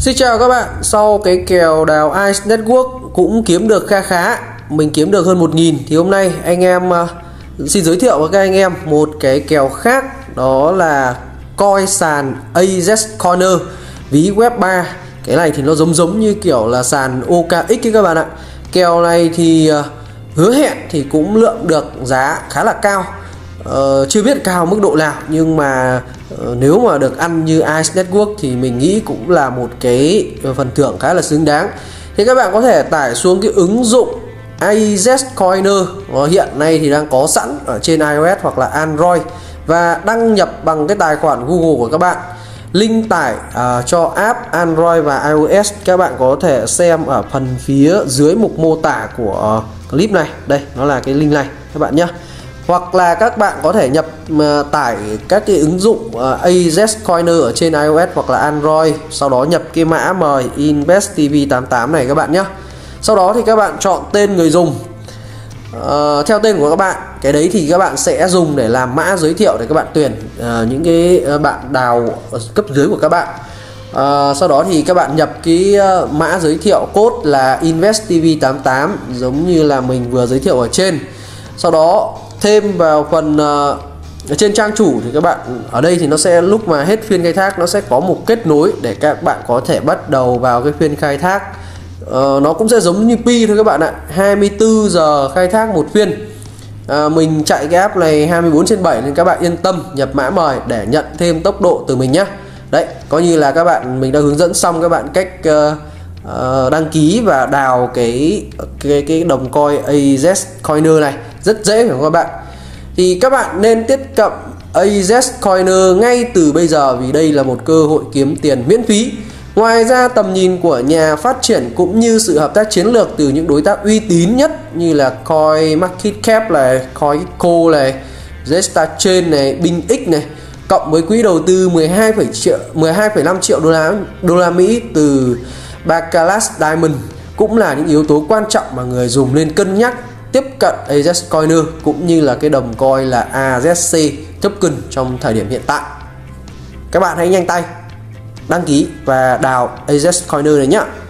Xin chào các bạn, sau cái kèo đào Ice Network cũng kiếm được khá, mình kiếm được hơn 1.000 thì hôm nay anh em xin giới thiệu với các anh em một cái kèo khác, đó là coi sàn AZ Corner ví web 3. Cái này thì nó giống như kiểu là sàn OKX ấy các bạn ạ. Kèo này thì hứa hẹn thì cũng lượng được giá khá là cao. Chưa biết cao mức độ nào, nhưng mà nếu mà được ăn như Ice Network thì mình nghĩ cũng là một cái phần thưởng khá là xứng đáng. Thì các bạn có thể tải xuống cái ứng dụng AZ Coiner, hiện nay thì đang có sẵn ở trên iOS hoặc là Android, và đăng nhập bằng cái tài khoản Google của các bạn. Link tải cho app Android và iOS các bạn có thể xem ở phần phía dưới mục mô tả của clip này. Đây, nó là cái link này các bạn nhé. Hoặc là các bạn có thể tải các cái ứng dụng AZ Coiner ở trên iOS hoặc là Android, sau đó nhập cái mã mời InvestTV88 này các bạn nhé. Sau đó thì các bạn chọn tên người dùng theo tên của các bạn. Cái đấy thì các bạn sẽ dùng để làm mã giới thiệu để các bạn tuyển những cái bạn đào ở cấp dưới của các bạn. Sau đó thì các bạn nhập cái mã giới thiệu code là InvestTV88 giống như là mình vừa giới thiệu ở trên. Sau đó thêm vào phần trên trang chủ thì các bạn ở đây thì nó sẽ lúc mà hết phiên khai thác nó sẽ có một kết nối để các bạn có thể bắt đầu vào cái phiên khai thác. Nó cũng sẽ giống như Pi thôi các bạn ạ, 24 giờ khai thác một phiên. Mình chạy cái app này 24/7 nên các bạn yên tâm nhập mã mời để nhận thêm tốc độ từ mình nhé. Đấy, coi như là mình đã hướng dẫn xong các bạn cách đăng ký và đào cái đồng coin AZ Coiner này rất dễ phải không các bạn? Thì các bạn nên tiếp cận AZ Coiner ngay từ bây giờ, vì đây là một cơ hội kiếm tiền miễn phí. Ngoài ra tầm nhìn của nhà phát triển cũng như sự hợp tác chiến lược từ những đối tác uy tín nhất như là CoinMarketCap này, CoinGecko này, ZStarChain này, BingX này, cộng với quỹ đầu tư 12,5 triệu đô la Mỹ từ Bacalus Diamond cũng là những yếu tố quan trọng mà người dùng nên cân nhắc tiếp cận AZ Coiner cũng như là cái đồng coin là AZC token trong thời điểm hiện tại. Các bạn hãy nhanh tay đăng ký và đào AZ Coiner này nhé.